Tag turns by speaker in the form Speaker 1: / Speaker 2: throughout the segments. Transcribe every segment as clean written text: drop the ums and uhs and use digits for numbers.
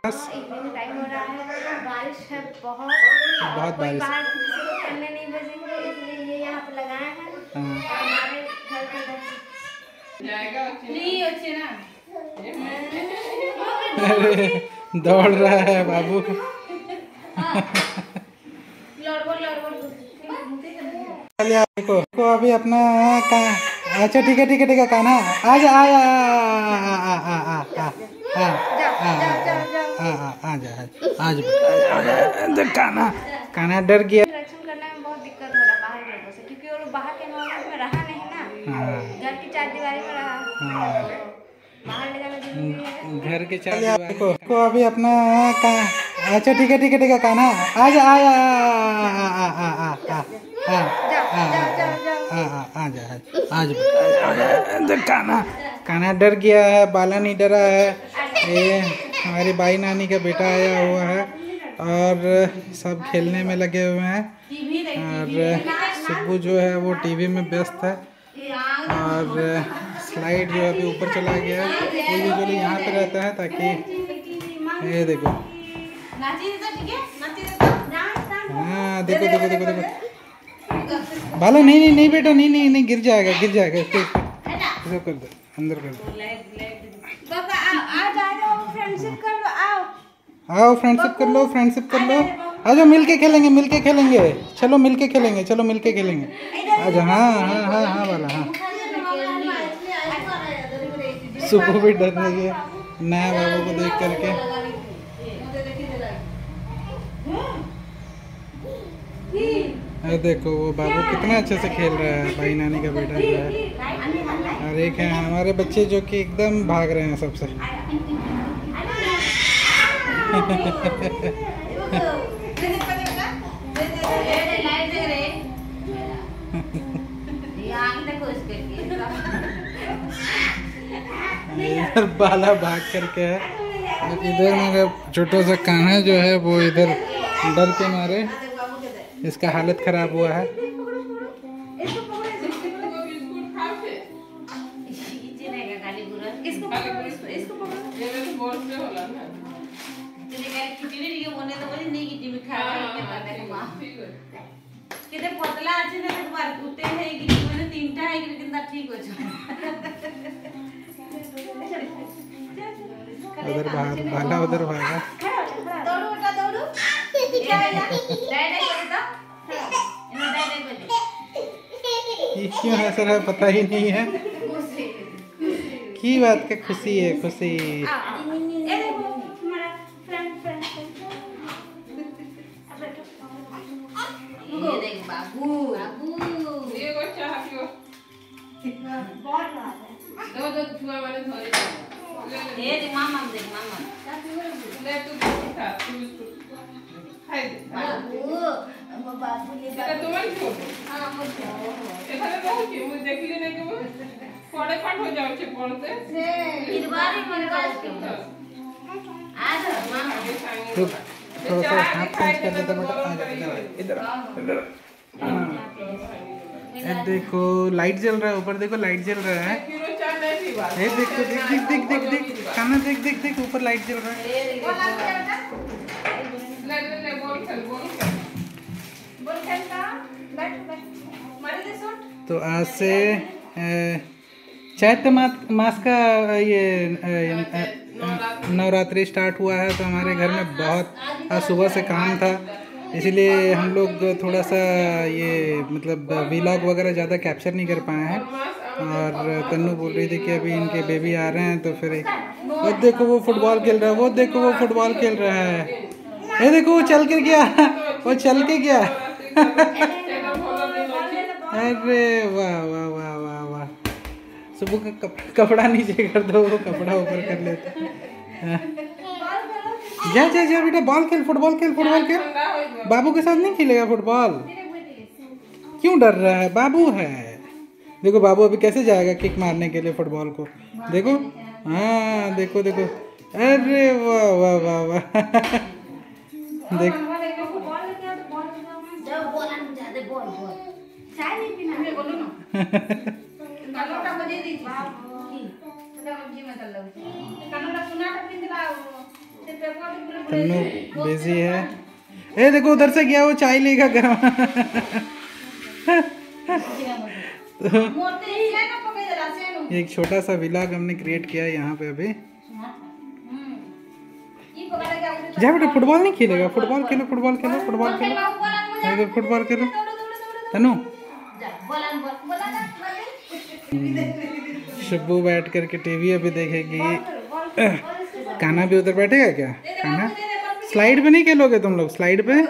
Speaker 1: Evening time हो रहा है, बारिश है बहुत
Speaker 2: बारिश।
Speaker 1: बाहर करने नहीं बजेंगे, इसलिए ये यहाँ पे लगाए हैं। हमारे घर के ना
Speaker 2: अरे दौड़ रहा है बाबू। को अभी अपना अच्छा ठीक है कान्हा आजा कान्हा डर गया।
Speaker 1: रक्षण करने में बहुत दिक्कत हो रहा है बाहर लोगों से, क्योंकि वो लोग बाहर के एनवायरनमेंट में रहा नहीं ना, घर की चार दीवारी में रहा। बाहर ले जाना जरूरी है।
Speaker 2: घर के चार दीवारी को अभी अपना अच्छा ठीक है कान्हा आजा कान्हा डर गया है, बाला नहीं डरा है। ये हमारी बाई नानी का बेटा आया हुआ है और सब खेलने में लगे हुए हैं। और सुब्बू जो है वो टीवी में व्यस्त है और स्लाइड जो अभी ऊपर चला गया है। वो यूजुअली यहाँ पे रहता है ताकि ये देखो हाँ देखो भाला नहीं बेटा नहीं गिर जाएगा इसको कर दो अंदर कर दो। आओ फ्रेंडशिप कर लो आ जाओ मिल के खेलेंगे चलो मिल के खेलेंगे आजा हाँ वाला हाँ। सुबह भी डर रही है नया बाबू को देख करके। अरे देखो वो बाबू कितना अच्छे से खेल रहा है, भाई नानी का बेटा जो है। और एक है हमारे बच्चे जो कि एकदम भाग रहे हैं सबसे। इधर बाला भाग करके है, इधर मेरा छोटा सा कान्हा जो है वो इधर डर के मारे इसका हालत खराब हुआ है।
Speaker 1: पतला अच्छे ना उठते हैं कि मैंने तीनटा है कि कितना ठीक हो जाए।
Speaker 2: उधर भाला उधर भागा।
Speaker 1: दौड़ो
Speaker 2: क्यों हंस रहा है पता ही नहीं है। की बात का खुशी है खुशी। थोड़ा सा हाथ पंच कर देता बेटा इधर देखो लाइट जल रहा है ऊपर, देखो लाइट जल रहा है। देखो देख खाना देख ऊपर लाइट जल रहा है। तो आज से चैत्र मास का ये नवरात्रि स्टार्ट हुआ है। तो हमारे घर में बहुत आज सुबह से काम था, इसीलिए हम लोग थोड़ा सा ये मतलब व्लॉग वगैरह ज़्यादा कैप्चर नहीं कर पाए हैं। और तन्नू बोल रही थी कि अभी इनके बेबी आ रहे हैं तो फिर वो देखो वो फुटबॉल खेल रहा है, वो देखो वो फुटबॉल खेल रहा है। ये देखो वो चल के गया अरे वाह वाह वाह वाह वाह। सुबह का कपड़ा नीचे कर दो, वो कपड़ा ऊपर कर लेते। जा बेटा बॉल खेल, फुटबॉल खेल। बाबू के साथ नहीं खेलेगा फुटबॉल? क्यों डर रहा है? बाबू है। देखो बाबू अभी कैसे जाएगा किक मारने के लिए फुटबॉल को। देखो हाँ देखो अरे वाह वाह वाह वाह। देख तन्नू बिजी है। ए देखो उधर से गया वो चाय लेगा गर्म। एक छोटा सा व्लॉग हमने क्रिएट किया है यहाँ पे अभी। जा बेटा फुटबॉल नहीं खेलेगा? फुटबॉल खेलो फुटबॉल खेलो फुटबॉल खेलो इधर फुटबॉल खेलो। तनु शुभू बैठ करके टीवी अभी देखेगी। कान्हा भी उधर बैठेगा क्या? कान्हा स्लाइड पे नहीं खेलोगे तुम लोग? स्लाइड पे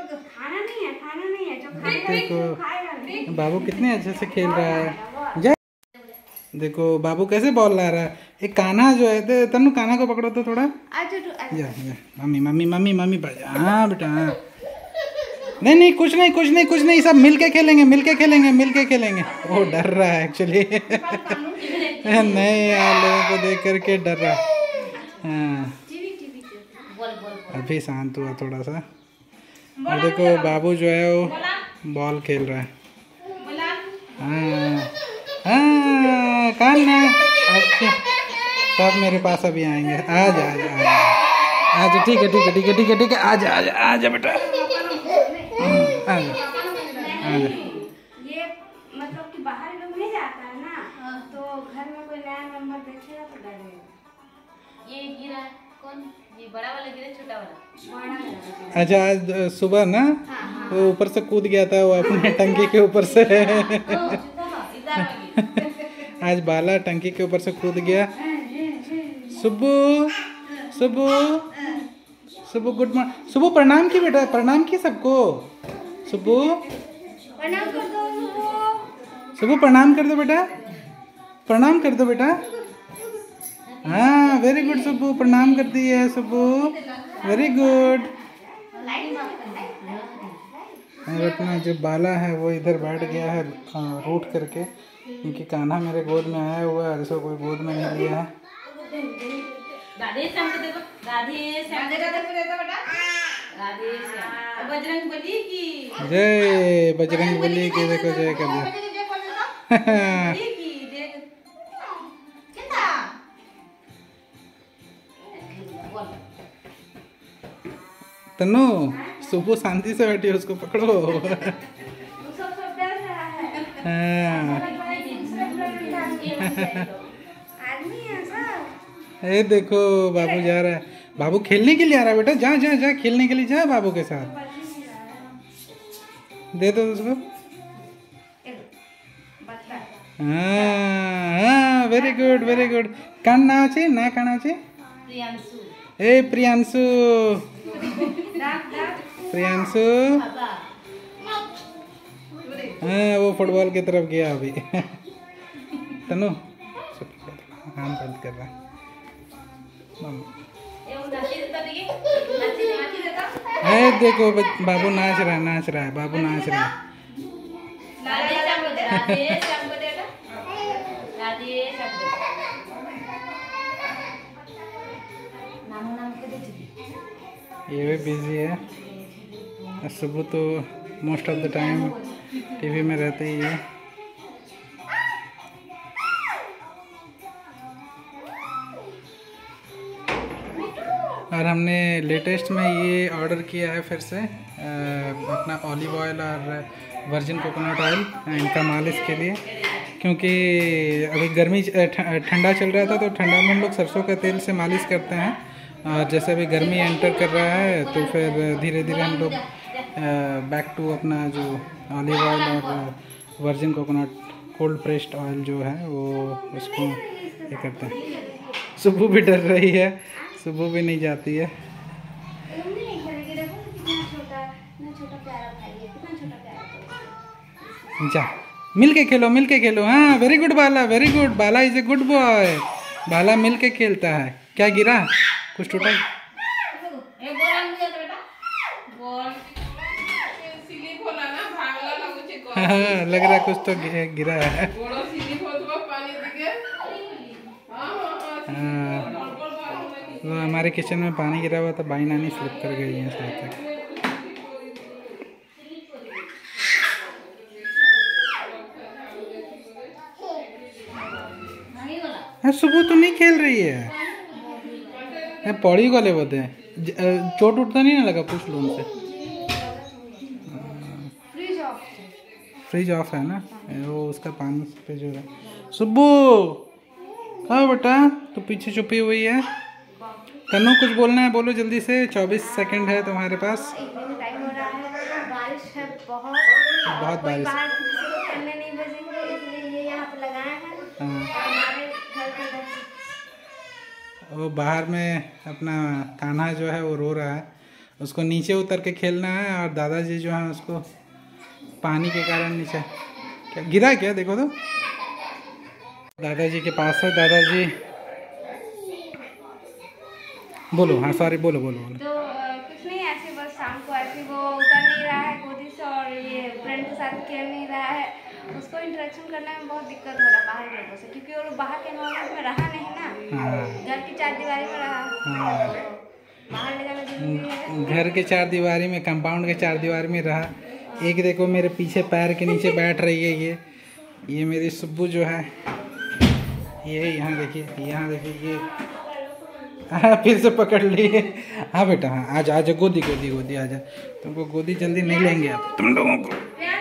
Speaker 2: देखो बाबू कितने अच्छे से खेल रहा है। जा देखो बाबू कैसे बॉल ला रहा है। एक कान्हा जो है तनु कान्हा को पकड़ो तो थोड़ा। जा जा मम्मी मम्मी मम्मी मम्मी हाँ बेटा हाँ। नहीं नहीं कुछ नहीं कुछ नहीं कुछ नहीं, सब मिलके खेलेंगे मिलके खेलेंगे मिलके खेलेंगे। वो डर रहा है एक्चुअली। नहीं यार लोगों को देख करके डर रहा है। हाँ अभी शांत हुआ थोड़ा सा। और देखो बाबू जो है वो बॉल खेल रहा है। हाँ हाँ कान्हा अच्छा सब मेरे पास अभी आएंगे। आजा आजा आजा आजा ठीक है ठीक है ठीक है ठीक है ठीक है आजा आजा आजा बेटा आजा आजा।
Speaker 1: ये मतलब कि बाहर लोग नहीं जाता है ना, तो घर में कोई नया नंबर देखेगा तो डरेगा। ये गिरा कौन? ये बड़ा वाला गिरा छोटा वाला?
Speaker 2: अच्छा आज सुबह ना वो ऊपर से कूद गया था वो अपने टंकी के ऊपर से। आज बाला टंकी के ऊपर से कूद गया। Subbu Subbu Subbu good morning. सुबू प्रणाम की बेटा प्रणाम की सबको। सुबू
Speaker 1: प्रणाम कर दो।
Speaker 2: सुबू प्रणाम कर दो बेटा प्रणाम कर दो बेटा। हाँ वेरी गुड सुबू प्रणाम कर दी है सुबू वेरी गुड। और अपना जो बाला है वो इधर बैठ गया है रूठ करके, क्योंकि कान्हा मेरे गोद में आया हुआ है, इसको कोई गोद में नहीं लिया है। जय बजरंग बली की देखो जय कर दो। तनु सुबह शांति से बैठी है उसको पकड़ो। ये देखो बाबू जा रहा है। बाबू खेलने के लिए आ रहा है बेटा। जा जा जा खेलने के लिए जा बाबू के साथ। दे दो उसको। हाँ वेरी गुड वेरी गुड। कान ना अच्छे ना कान अच्छे। ए प्रियांशु प्रियांशु हाँ वो फुटबॉल की तरफ गया अभी। तनु काम बंद कर रहा है। देखो बाबू नाच रहा है बाबू नाच रहा है। ये भी बिजी है। सुबह तो most of the time TV में रहते ही है। और हमने लेटेस्ट में ये ऑर्डर किया है फिर से अपना ऑलिव ऑयल और वर्जिन कोकोनट ऑयल इनका मालिश के लिए, क्योंकि अभी गर्मी ठंडा चल रहा था तो ठंडा में हम लोग सरसों का तेल से मालिश करते हैं। और जैसे अभी गर्मी एंटर कर रहा है तो फिर धीरे धीरे हम लोग बैक टू अपना जो ऑलिव ऑयल और virgin coconut cold pressed oil जो है वो उसको ये करते हैं। सुबह भी डर रही है, सुबह भी नहीं जाती है। जा मिल के खेलो। हाँ very good Bala very good. Bala is a good boy. Bala मिल के खेलता है। क्या गिरा कुछ टूटा? हाँ लग रहा है कुछ तो गिरा है। तो हमारे किचन में पानी गिरा हुआ था, बाई नानी स्लिप कर गई है शायद तक। सुबह तो नहीं खेल रही है। पौड़ी वाले बोलते हैं। चोट उठता नहीं ना लगा? पूछ लो उनसे। फ्रिज ऑफ है ना, वो उसका पानी पे जो है। सुब्बू हाँ बेटा, तो पीछे छुपी हुई है। कन्नू कुछ बोलना है, बोलो जल्दी से, 24 सेकंड है तुम्हारे पास।
Speaker 1: टाइम हो रहा है, बारिश है बहुत
Speaker 2: बारिश।
Speaker 1: बाहर किसी को खेलने नहीं भेजेंगे, इसलिए ये यहाँ पे लगाए हैं। हमारे घर के
Speaker 2: वो बाहर में अपना कान्हा जो है वो रो रहा है, उसको नीचे उतर के खेलना है। और दादाजी जो है उसको पानी के कारण नीचे क्या गिरा क्या, देखो तो। दादाजी के पास है। दादाजी बोलो। हाँ सॉरी, बोलो बोलो बोलो।
Speaker 1: तो कुछ नहीं, ऐसे बस शाम को ऐसे वो उतर नहीं रहा है गोदी से, और ये फ्रेंड के साथ खेल नहीं रहा है। उसको इंटरेक्शन करने में बहुत दिक्कत हो रहा है बाहर लोगों से, क्योंकि वो बाहर के माहौल में रहा नहीं ना, घर की चारदीवारी में रहा। बाहर ले जाना जरूरी है। घर
Speaker 2: के चारदीवारी में, कंपाउंड के चारदीवारी में रहा। एक देखो मेरे पीछे पैर के नीचे बैठ रही है ये मेरी सुब्बू जो है, ये यहाँ देखिए, यहाँ देखिए ये। हाँ फिर से पकड़ लिए। हाँ बेटा, हाँ आजा आजा, गोदी गोदी गोदी आजा। तुमको गोदी जल्दी नहीं लेंगे आप तुम लोगों को।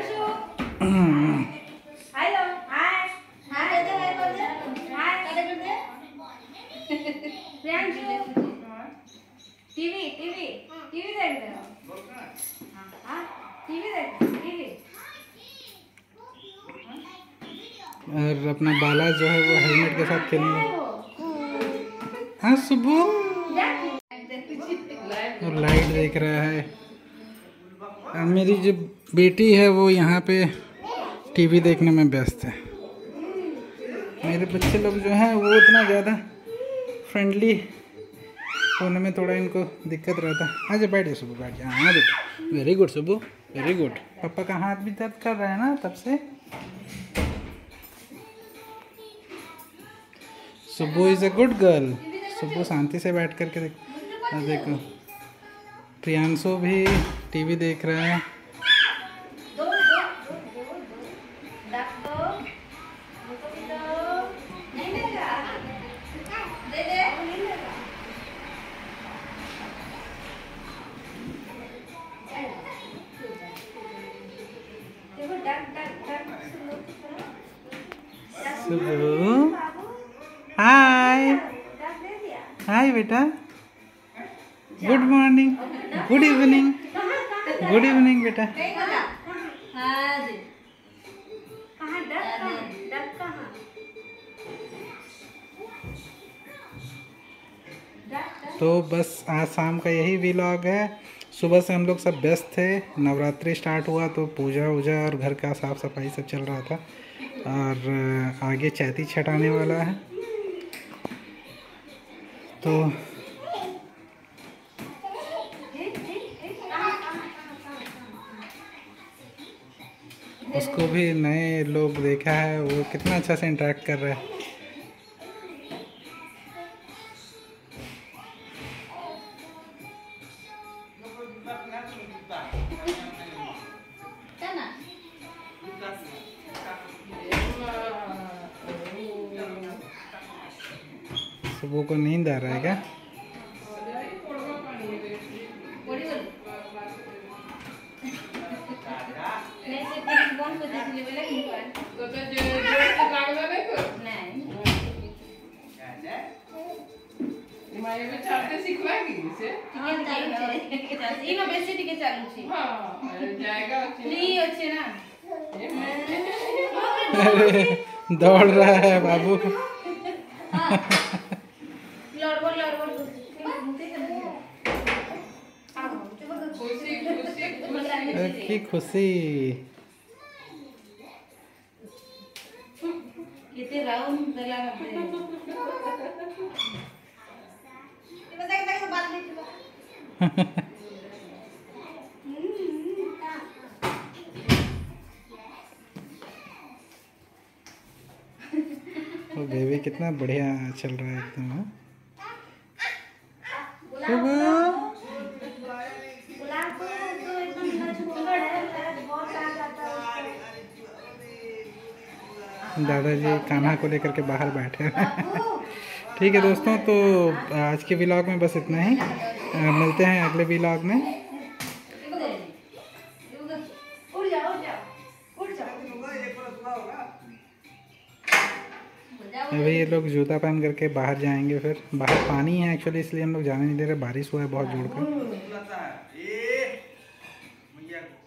Speaker 2: और अपना बाला जो है वो हेलमेट के साथ खेलने। हाँ सुबह और लाइट देख रहा है। और मेरी जो बेटी है वो यहाँ पे टीवी देखने में व्यस्त है। मेरे बच्चे लोग जो हैं वो उतना ज़्यादा फ्रेंडली होने में थोड़ा इनको दिक्कत रहता है। आजा बैठ जा सुबह, बैठ जा। हाँ बेटा, वेरी गुड सुबह, वेरी गुड। पापा का हाथ भी दर्द कर रहा है ना तब से। सुबह इज़ अ गुड गर्ल। सुबह शांति से बैठ करके देखो। प्रियांशु भी टीवी देख रहा है। सुबह हाय हाय बेटा, good morning, good evening, good evening बेटा। तो बस आज शाम का यही व्लॉग है। सुबह से हम लोग सब व्यस्त थे, नवरात्रि स्टार्ट हुआ तो पूजा वूजा और घर का साफ सफाई सब चल रहा था। और आगे चैती छठ आने वाला है, तो उसको भी नए लोग देखा है, वो कितना अच्छा से इंटरेक्ट कर रहा है। सुबह को नींद आ रहा है क्या? अरे दौड़ रहा है बाबू। की खुशी। तो बेबी कितना बढ़िया चल रहा है एकदम। दादाजी कान्हा को लेकर के बाहर बैठे हैं। ठीक है दोस्तों, तो आज के व्लॉग में बस इतना ही। मिलते हैं अगले व्लॉग में। अभी ये लोग जूता पहन करके बाहर जाएंगे, फिर बाहर पानी है एक्चुअली, इसलिए हम लोग जाने नहीं दे रहे। बारिश हुआ है बहुत जोर का।